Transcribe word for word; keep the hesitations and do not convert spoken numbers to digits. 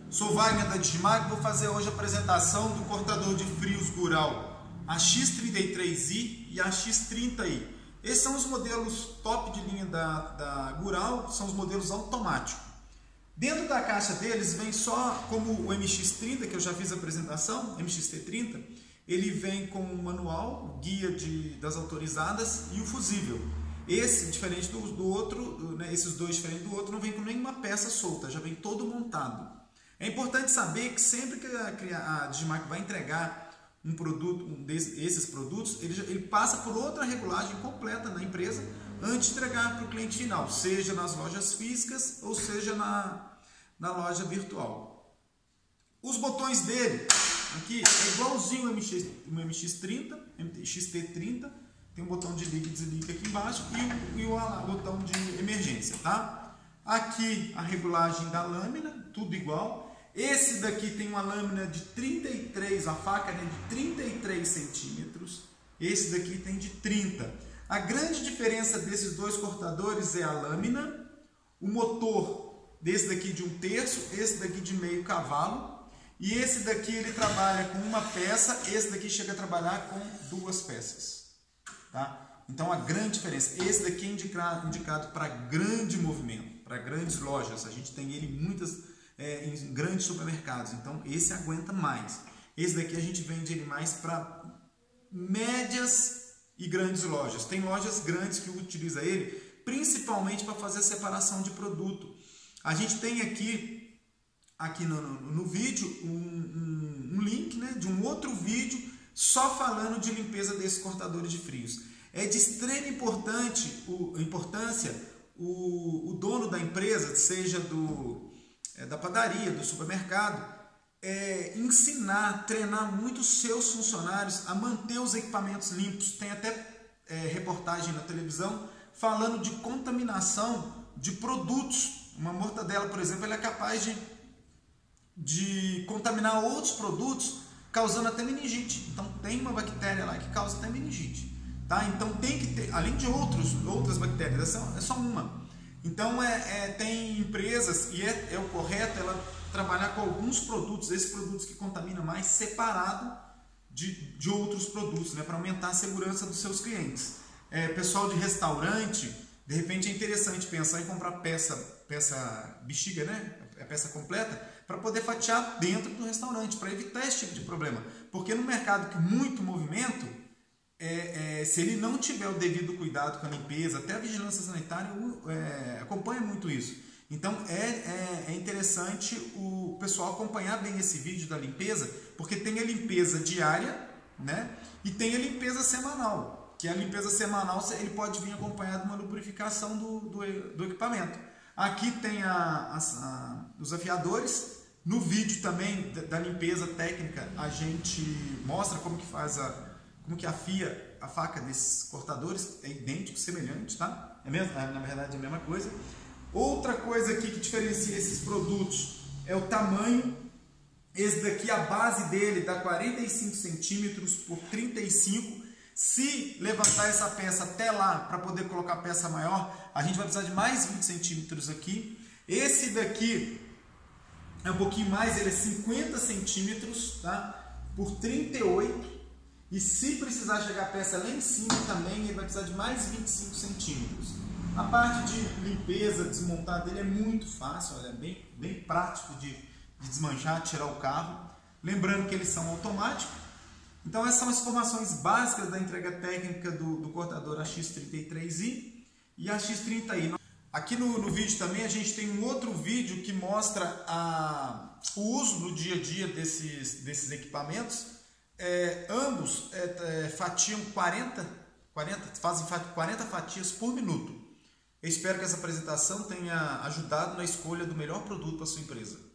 Sou Wagner da Digimarc e vou fazer hoje a apresentação do cortador de frios Gural A X trinta e três i e a X trinta i. Esses são os modelos top de linha da, da Gural, são os modelos automáticos. Dentro da caixa deles vem só, como o M X trinta, que eu já fiz a apresentação, M X T trinta, ele vem com o manual, guia de, das autorizadas e o fusível. Esse, diferente do, do outro, né, esses dois diferentes do outro, não vem com nenhuma peça solta, já vem todo montado. É importante saber que sempre que a, a Digimarc vai entregar um produto, um desses produtos, ele, ele passa por outra regulagem completa na empresa antes de entregar para o cliente final, seja nas lojas físicas ou seja na, na loja virtual. Os botões dele, aqui é igualzinho o M X, o M X trinta, M X T trinta, tem um botão de liga e desliga aqui embaixo e o, e o botão de emergência, tá? Aqui a regulagem da lâmina, tudo igual. Esse daqui tem uma lâmina de trinta e três, a faca é de trinta e três centímetros, esse daqui tem de trinta. A grande diferença desses dois cortadores é a lâmina, o motor desse daqui de um terço, esse daqui de meio cavalo, e esse daqui ele trabalha com uma peça, esse daqui chega a trabalhar com duas peças. Tá? Então a grande diferença, esse daqui é indicado, indicado para grande movimento, para grandes lojas, a gente tem ele em muitas... É, em grandes supermercados, então esse aguenta mais. Esse daqui a gente vende ele mais para médias e grandes lojas. Tem lojas grandes que utilizam ele principalmente para fazer a separação de produto. A gente tem aqui, aqui no, no, no vídeo um, um, um link, né, de um outro vídeo só falando de limpeza desses cortadores de frios. É de extrema importante, o, importância o, o dono da empresa, seja do da padaria, do supermercado, é, ensinar, treinar muito os seus funcionários a manter os equipamentos limpos. Tem até é, reportagem na televisão falando de contaminação de produtos. Uma mortadela, por exemplo, ela é capaz de, de contaminar outros produtos, causando até meningite. Então tem uma bactéria lá que causa até meningite. Tá? Então tem que ter, além de outros, outras bactérias, essa é só uma. Então é, é, tem empresas, e é, é o correto ela trabalhar com alguns produtos, esses produtos que contaminam mais, separado de, de outros produtos, né, para aumentar a segurança dos seus clientes. É, pessoal de restaurante, de repente é interessante pensar em comprar peça, peça bexiga, né, a peça completa, para poder fatiar dentro do restaurante, para evitar esse tipo de problema. Porque no mercado com muito movimento, É, é, se ele não tiver o devido cuidado com a limpeza, até a vigilância sanitária é, acompanha muito isso. Então é, é, é interessante o pessoal acompanhar bem esse vídeo da limpeza, porque tem a limpeza diária, né, e tem a limpeza semanal, que a limpeza semanal ele pode vir acompanhado de uma lubrificação do, do, do equipamento. Aqui tem a, a, a, os afiadores. No vídeo também da, da limpeza técnica a gente mostra como que faz a como que afia a faca desses cortadores, é idêntico, semelhante, tá? É mesmo, na verdade é a mesma coisa. Outra coisa aqui que diferencia esses produtos é o tamanho. Esse daqui, a base dele dá quarenta e cinco centímetros por trinta e cinco. Se levantar essa peça até lá para poder colocar a peça maior, a gente vai precisar de mais vinte centímetros aqui. Esse daqui é um pouquinho mais, ele é cinquenta centímetros, tá? Por trinta e oito. E se precisar chegar a peça lá em cima também, ele vai precisar de mais vinte e cinco centímetros. A parte de limpeza, desmontar dele é muito fácil, olha, é bem, bem prático de, de desmanchar, tirar o carro. Lembrando que eles são automáticos. Então essas são as informações básicas da entrega técnica do, do cortador A X trinta e três i e A X trinta i. Aqui no, no vídeo também a gente tem um outro vídeo que mostra a, o uso no dia a dia desses, desses equipamentos. É, ambos é, é, fatiam quarenta, quarenta, fazem quarenta fatias por minuto. Eu espero que essa apresentação tenha ajudado na escolha do melhor produto para a sua empresa.